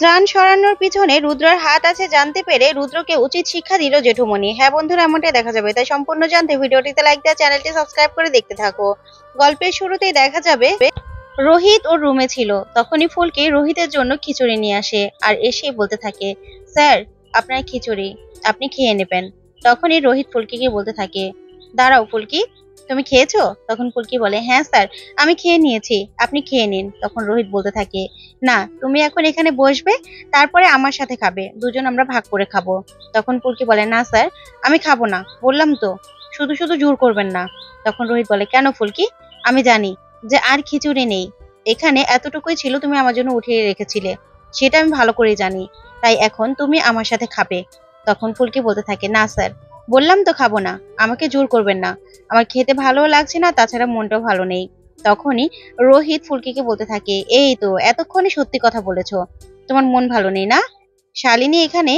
ত্রাণ সরানোর পিছনে রুদ্রর হাত আছে জানতে পেরে রুদ্রকে উচিত শিক্ষা দিল জেঠুমনি। হ্যাঁ বন্ধুরা, এমনটাই দেখা যাবে, তাই সম্পূর্ণ জানতে ভিডিওটিতে লাইক দেওয়া, চ্যানেলটি সাবস্ক্রাইব করে দেখতে থাকো। গল্পের শুরুতেই দেখা যাবে রোহিত ওর রুমে ছিল। তখনই ফুলকি রোহিতের জন্য খিচুড়ি নিয়ে আসে আর এসেই বলতে থাকে, স্যার আপনার খিচুড়ি, আপনি খেয়ে নেবেন। তখনই রোহিত ফুলকিকে বলতে থাকে, দাঁড়াও ফুলকি, তুমি খেয়েছো? তখন ফুলকি বলে, হ্যাঁ স্যার, আমি খেয়ে নিয়েছি, আপনি খেয়ে নিন। তখন রোহিত বলতে থাকে, না তুমি এখন এখানে বসবে, তারপরে আমার সাথে খাবে, দুজন আমরা ভাগ করে খাবো। তখন ফুলকি বলে, না স্যার আমি খাবো না, বললাম তো, শুধু শুধু জোর করবেন না। তখন রোহিত বলে, কেন ফুলকি? আমি জানি যে আর খিচুড়ি নেই, এখানে এতটুকুই ছিল, তুমি আমার জন্য উঠিয়ে রেখেছিলে, সেটা আমি ভালো করে জানি, তাই এখন তুমি আমার সাথে খাবে। তখন ফুলকি বলতে থাকে, না স্যার, বললাম তো খাবো না, আমাকে জোর করবেন না, আমার খেতে ভালো লাগছে না, তাছাড়া মনটাও ভালো নেই। তখনই রোহিত ফুলকিকে বলতে থাকে, এই তো এতক্ষণে সত্যি কথা বলেছো, তোমার মন ভালো নেই না? শালিনী এখানে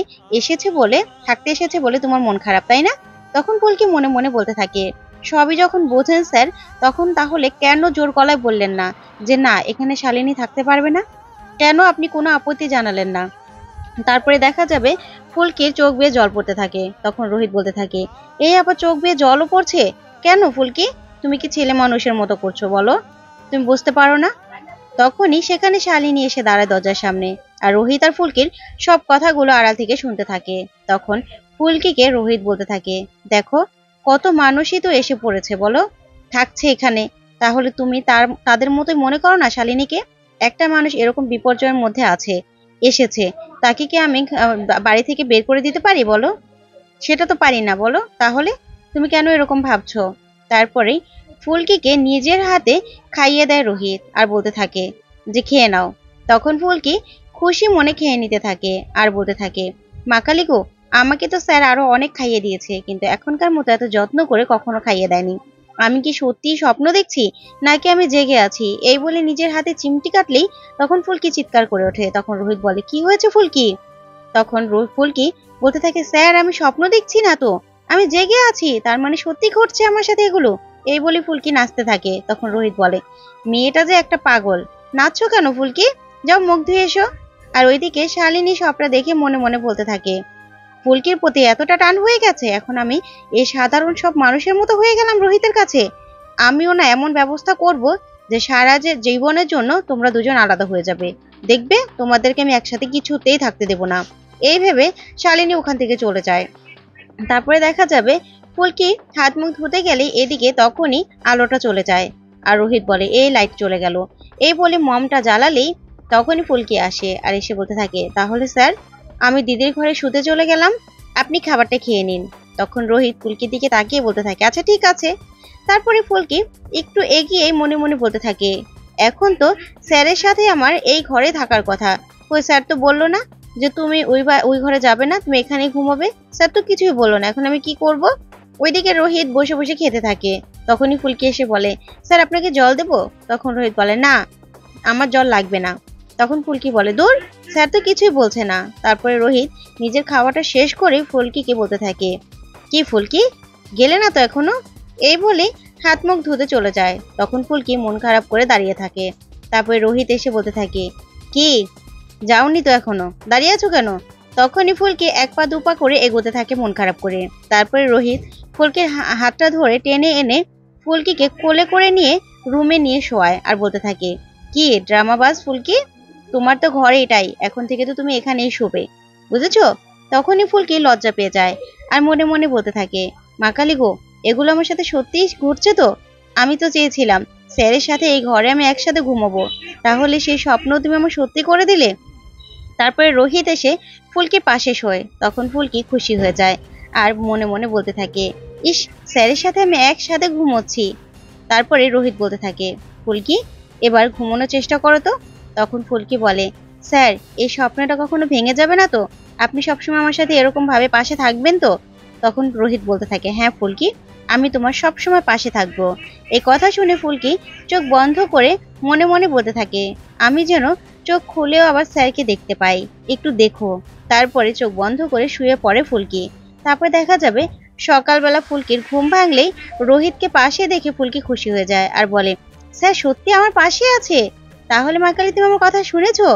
থাকতে এসেছে বলে তোমার মন খারাপ, তাই না? তখন ফুলকি মনে মনে বলতে থাকে, সবই যখন বোঝেন স্যার, তখন তাহলে কেন জোর গলায় বললেন না যে না এখানে শালিনী থাকতে পারবে না? কেন আপনি কোনো আপত্তি জানালেন না? তারপরে দেখা যাবে ফুলকির চোখ বেয়ে জল পড়তে থাকে। তখন রোহিত বলতে থাকে, এই আবার চোখ বেয়ে জলও পড়ছে কেন ফুলকি? তুমি কি ছেলে মানুষের মতো করছো বলো? তুমি বুঝতে পারো না? তখনই সেখানে শালিনী এসে দাঁড়ায় দরজার সামনে, আর রোহিত আর ফুলকির সব কথাগুলো আড়াল থেকে শুনতে থাকে। তখন ফুলকিকে রোহিত বলতে থাকে, দেখো কত মানুষই তো এসে পড়েছে বলো, থাকছে এখানে, তাহলে তুমি তাদের মতোই মনে করো না শালিনীকে? একটা মানুষ এরকম বিপর্যয়ের মধ্যে আছে, এসেছে, তাকে কি আমি বাড়ি থেকে বের করে দিতে পারি বলো? সেটা তো পারি না বলো, তাহলে তুমি কেন এরকম ভাবছো? তারপরেই ফুলকিকে নিজের হাতে খাইয়ে দেয় রোহিত আর বলতে থাকে যে খেয়ে নাও। তখন ফুলকি খুশি মনে খেয়ে নিতে থাকে আর বলতে থাকে, মা কালী গো, আমাকে তো স্যার আরো অনেক খাইয়ে দিয়েছে, কিন্তু এখনকার মতো এত যত্ন করে কখনো খাইয়ে দেয়নি। আমি কি সত্যি স্বপ্ন দেখছি, নাকি আমি জেগে আছি? এই বলে নিজের হাতে চিমটি কাটলেই তখন ফুলকি চিৎকার করে ওঠে। তখন রোহিত বলে, কি হয়েছে ফুলকি? তখন ফুলকি বলতে থাকে, স্যার আমি স্বপ্ন দেখছি না তো, আমি জেগে আছি, তার মানে সত্যি ঘটছে আমার সাথে এগুলো। এই বলে ফুলকি নাচতে থাকে। তখন রোহিত বলে, মেয়েটা যে একটা পাগল, নাচছো কেন ফুলকি? যাও মুখ ধুয়ে এসো। আর ওইদিকে শালিনী সবটা দেখে মনে মনে বলতে থাকে, ফুলকির প্রতি এতটা টান হয়ে গেছে, এখন আমি এই সাধারণ সব মানুষের মতো হয়ে গেলাম রোহিতের কাছে। আমিও না এমন ব্যবস্থা করব যে সারা যে জীবনের জন্য তোমরা দুজন আলাদা হয়ে যাবে, দেখবে তোমাদেরকে আমি একসাথে কিছুতেই থাকতে দেব না। এই ভেবে শালিনী ওখান থেকে চলে যায়। তারপরে দেখা যাবে ফুলকি হাত মুখ ধুতে গেলে এদিকে তখনই আলোটা চলে যায়, আর রোহিত বলে, এই লাইট চলে গেল। এই বলে মমটা জ্বালালেই তখনই ফুলকি আসে আর এসে বলতে থাকে, তাহলে স্যার আমি দিদির ঘরে শুতে চলে গেলাম, আপনি খাবারটা খেয়ে নিন। তখন রোহিত ফুলকির দিকে তাকিয়ে বলতে থাকে, আচ্ছা ঠিক আছে। তারপরে ফুলকি একটু এগিয়ে মনে মনে বলতে থাকে, এখন তো স্যারের সাথে আমার এই ঘরে থাকার কথা, ওই স্যার তো বললো না যে তুমি ওই ঘরে যাবে না, তুমি এখানেই ঘুমাবে, স্যার তো কিছুই বললো না, এখন আমি কি করব? ওইদিকে রোহিত বসে বসে খেতে থাকে। তখনই ফুলকি এসে বলে, স্যার আপনাকে জল দেবো? তখন রোহিত বলে, না আমার জল লাগবে না। তখন ফুলকি বলে, দূর, স্যার তো কিছুই বলছে না। তারপরে রোহিত নিজের খাওয়াটা শেষ করে ফুলকিকে বলতে থাকে, কি ফুলকি, গেলে না তো এখনো? এই বলে হাত মুখ ধুতে চলে যায়। তখন ফুলকি মন খারাপ করে দাঁড়িয়ে থাকে। তারপরে রোহিত এসে বলতে থাকে, কি, যাওনি তো এখনো, দাঁড়িয়ে আছো কেন? তখনই ফুলকি এক পা দু পা করে এগোতে থাকে মন খারাপ করে। তারপরে রোহিত ফুলকির হাতটা ধরে টেনে এনে ফুলকিকে কোলে করে নিয়ে রুমে নিয়ে শোয়ায় আর বলতে থাকে, কি ড্রামাবাজ ফুলকি, তোমার তো ঘরে এটাই, এখন থেকে তো তুমি এখানেই শোবে, বুঝেছো? তখনই ফুলকি লজ্জা পেয়ে যায় আর মনে মনে বলতে থাকে, মা কালী গো, এগুলো আমার সাথে সত্যিই ঘটছে তো? আমি তো চেয়েছিলাম স্যারের সাথে এই ঘরে আমি একসাথে ঘুমাবো, তাহলে সেই স্বপ্ন তুমি আমার সত্যি করে দিলে। তারপরে রোহিত এসে ফুলকির পাশে শোয়। তখন ফুলকি খুশি হয়ে যায় আর মনে মনে বলতে থাকে, ইস, স্যারের সাথে আমি একসাথে ঘুমোচ্ছি। তারপরে রোহিত বলতে থাকে, ফুলকি এবার ঘুমানোর চেষ্টা করো তো। তখন ফুলকি বলে, স্যার এই স্বপ্নটা কখনো ভেঙে যাবে না তো? আপনি সবসময় আমার সাথে এরকম ভাবে পাশে থাকবেন তো? তখন রোহিত বলতে থাকে, হ্যাঁ ফুলকি, আমি তোমার সবসময় পাশে থাকবো। এই কথা শুনে ফুলকি চোখ বন্ধ করে মনে মনে বলতে থাকে, আমি যেন চোখ খুলেও আবার স্যারকে দেখতে পাই, একটু দেখো। তারপরে চোখ বন্ধ করে শুয়ে পড়ে ফুলকি। তারপর দেখা যাবে সকালবেলা ফুলকির ঘুম ভাঙলেই রোহিতকে পাশে দেখে ফুলকি খুশি হয়ে যায় আর বলে, স্যার সত্যি আমার পাশে আছে, তাহলে মা কালী তুমি আমার কথা শুনেছো?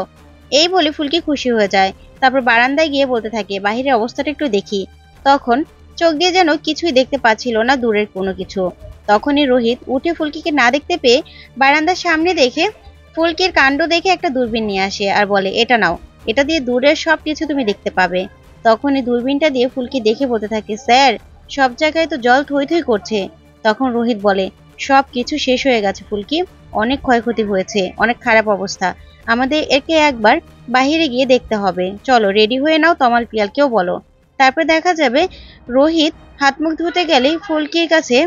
এই বলে ফুলকি খুশি হয়ে যায়। তারপর বারান্দায় গিয়ে বলতে থাকে বাহিরের অবস্থাটা একটু দেখি। তখন চোখ দিয়ে যেন কিছুই দেখতে পাচ্ছিল না, দূরের কোনো কিছু। তখনই রোহিত উঠে ফুলকিকে না দেখতে পেয়ে বারান্দার সামনে দেখে ফুলকির কাণ্ড দেখে একটা দূরবীন নিয়ে আসে আর বলে, এটা নাও, এটা দিয়ে দূরের সব কিছু তুমি দেখতে পাবে। তখনই দূরবীনটা দিয়ে ফুলকি দেখে বলতে থাকে, স্যার, সব জায়গায় তো জল থই থই করছে। তখন রোহিত বলে, সব কিছু শেষ হয়ে গেছে ফুলকি, অনেক ক্ষয়ক্ষতি হয়েছে, অনেক খারাপ অবস্থা। আমাদের একে একবার বাহিরে গিয়ে দেখতে হবে, চলো রেডি হয়ে নাও, তমাল পিয়ালকেও বলো। তারপর দেখা যাবে রোহিত হাত মুখ ধুতে গেলেই ফুলকির কাছে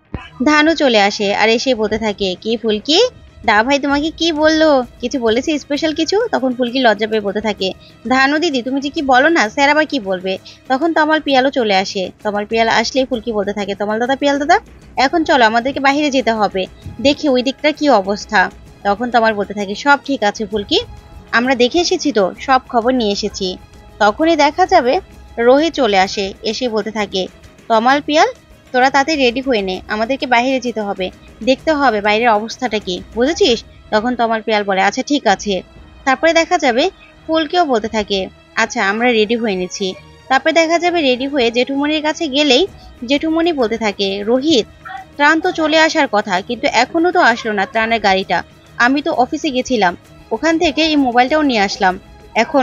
ধানু চলে আসে আর এসে বলতে থাকে, কি ফুলকি, দা ভাই তোমাকে কি বললো, কিছু বলেছে স্পেশাল কিছু? তখন ফুলকি লজ্জা পেয়ে বলতে থাকে, ধানু দিদি তুমি যে কি বলো না, স্যার আবার কি বলবে। তখন তমাল পিয়ালও চলে আসে। তমাল পিয়াল আসলেই ফুলকি বলতে থাকে, তমাল দাদা, পিয়াল দাদা, এখন চলো আমাদেরকে বাইরে যেতে হবে, দেখি ওই দিকটার কি অবস্থা। তখন তমাল বলতে থাকে, সব ঠিক আছে ফুলকি, আমরা দেখে এসেছি, তো সব খবর নিয়ে এসেছি। তখনই দেখা যাবে রোহিত চলে আসে, এসে বলতে থাকে, তমাল পিয়াল, তোরা তাতে রেডি হয়ে নে, আমাদেরকে বাইরে যেতে হবে, দেখতে হবে বাইরের অবস্থাটা কি, বুঝেছিস? তখন তমাল পিয়াল বলে, আচ্ছা ঠিক আছে। তারপরে দেখা যাবে ফুলকেও বলতে থাকে, আচ্ছা আমরা রেডি হয়ে নিচ্ছি। তারপরে দেখা যাবে রেডি হয়ে জেঠুমনির কাছে গেলেই জেঠুমনি বলতে থাকে, রোহিত, ত্রাণ তো চলে আসার কথা, কিন্তু এখনো তো আসলো না ত্রাণের গাড়িটা। আমি তো অফিসে গেছিলাম, ওখান থেকে এই মোবাইলটাও নিয়ে আসলাম। এখন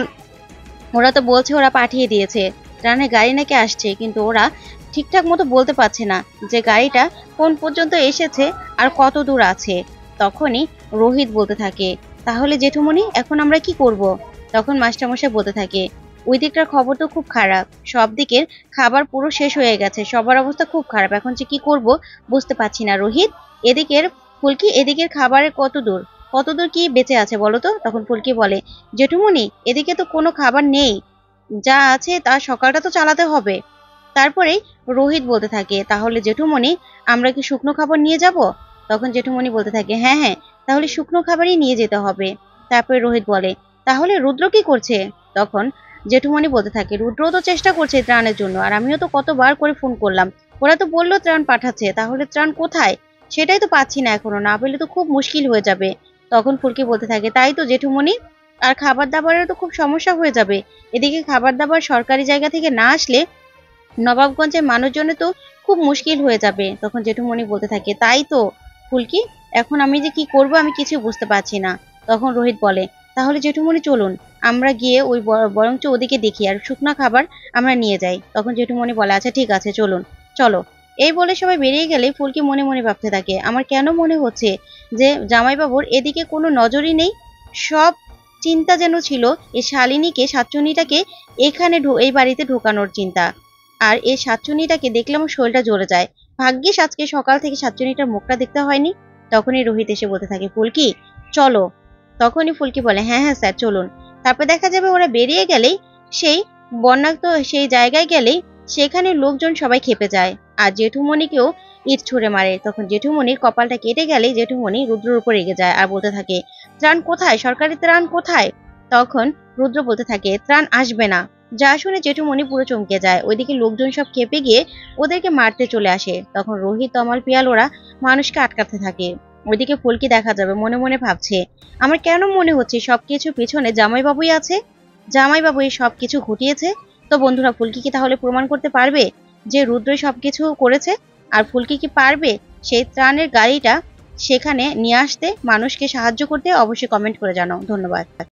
ওরা তো বলছে ওরা পাঠিয়ে দিয়েছে, ত্রাণের গাড়ি নাকি আসছে, কিন্তু ওরা ঠিকঠাক মতো বলতে পারছে না যে গাড়িটা কোন পর্যন্ত এসেছে আর কত দূর আছে। তখনই রোহিত বলতে থাকে, তাহলে জেঠুমনি এখন আমরা কি করব? তখন মাস্টারমশাই বলতে থাকে, ওই দিকটার খবর তো খুব খারাপ, সব দিকের খাবার পুরো শেষ হয়ে গেছে, সবার অবস্থা খুব খারাপ, এখন যে কি করব বুঝতে পারছি না রোহিত। এদিকের ফুলকি, এদিকের খাবারের কত দূর, কত দূর কি বেঁচে আছে বলো তো? তখন ফুলকি বলে, জেঠুমনি এদিকে তো কোনো খাবার নেই, যা আছে তা সকালটা তো চালাতে হবে। তারপরে রোহিত বলতে থাকে, তাহলে জেঠুমনি আমরা কি শুকনো খাবার নিয়ে যাব? তখন জেঠুমনি বলতে থাকে, হ্যাঁ হ্যাঁ, তাহলে শুকনো খাবারই নিয়ে যেতে হবে। তারপরে রোহিত বলে, তাহলে রুদ্র কি করছে? তখন জেঠুমনি বলতে থাকে, রুদ্রও তো চেষ্টা করছে ত্রাণের জন্য, আর আমিও তো কতবার করে ফোন করলাম, ওরা তো বললো ত্রাণ পাঠাচ্ছে, তাহলে ত্রাণ কোথায় সেটাই তো পাচ্ছি না এখনো, না পেলে তো খুব মুশকিল হয়ে যাবে। তখন ফুলকি বলতে থাকে, তাই তো জেঠুমনি, আর খাবার দাবারের তো খুব সমস্যা হয়ে যাবে, এদিকে খাবার দাবার সরকারি জায়গা থেকে না আসলে নবাবগঞ্জের মানুষজনের তো খুব মুশকিল হয়ে যাবে। তখন জেঠুমনি বলতে থাকে, তাই তো ফুলকি, এখন আমি যে কি করব আমি কিছু বুঝতে পারছি না। তখন রোহিত বলে, তাহলে জেঠুমনি চলুন, আমরা গিয়ে ওই বরঞ্চ ওদিকে দেখি আর শুকনা খাবার আমরা নিয়ে যাই। তখন জেঠুমনি বলে, আচ্ছা ঠিক আছে চলুন, চলো। এই বলে সবাই বেরিয়ে গেলে ফুলকি মনে মনে ভাবতে থাকে, আমার কেন মনে হচ্ছে যে জামাইবাবুর এদিকে কোনো নজরই নেই, সব চিন্তা যেন ছিল এই শালিনীকে, সাতচুন্নিটাকে এখানে এই বাড়িতে ঢোকানোর চিন্তা। আর এই সাতচুন্নিটাকে দেখলে আমার শরীরটা জ্বলে যায়, ভাগ্যিস আজকে সকাল থেকে সাতচুন্নিটার মুখটা দেখতে হয়নি। তখনই রোহিত এসে বলতে থাকে, ফুলকি চলো। তখনই ফুলকি বলে, হ্যাঁ হ্যাঁ স্যার চলুন। তারপর দেখা যাবে ওরা বেরিয়ে গেলেই সেই বন্যাক্ত সেই জায়গায় গেলেই সেখানে লোকজন সবাই খেপে যায় আর জেঠুমনিকেও ইট ছুঁড়ে মারে। তখন জেঠুমনির কপালটা কেটে গেলেই জেঠুমনি রুদ্রের উপর রেগে যায় আর বলতে থাকে, ত্রাণ কোথায়, সরকারি ত্রাণ কোথায়? তখন রুদ্র বলতে থাকে, ত্রাণ আসবে না। যা শুনে জেঠুমনি পুরো চমকে যায়, ওইদিকে লোকজন সব খেপে গিয়ে ওদেরকে মারতে চলে আসে। তখন রোহিত, তমাল, পিয়াল ওরা মানুষকে আটকাতে থাকে। ওইদিকে ফুলকি দেখা যাবে মনে মনে ভাবছে, আমার কেন মনে হচ্ছে সবকিছু পিছনে জামাইবাবুই আছে, জামাইবাবু এই সবকিছু ঘটিয়েছে। তো বন্ধুরা, ফুলকি কি তাহলে প্রমাণ করতে পারবে যে রুদ্রই সবকিছু করেছে? আর ফুলকি কি পারবে সেই ত্রাণের গাড়িটা সেখানে নিয়ে আসতে, মানুষকে সাহায্য করতে? অবশ্যই কমেন্ট করে জানাও। ধন্যবাদ।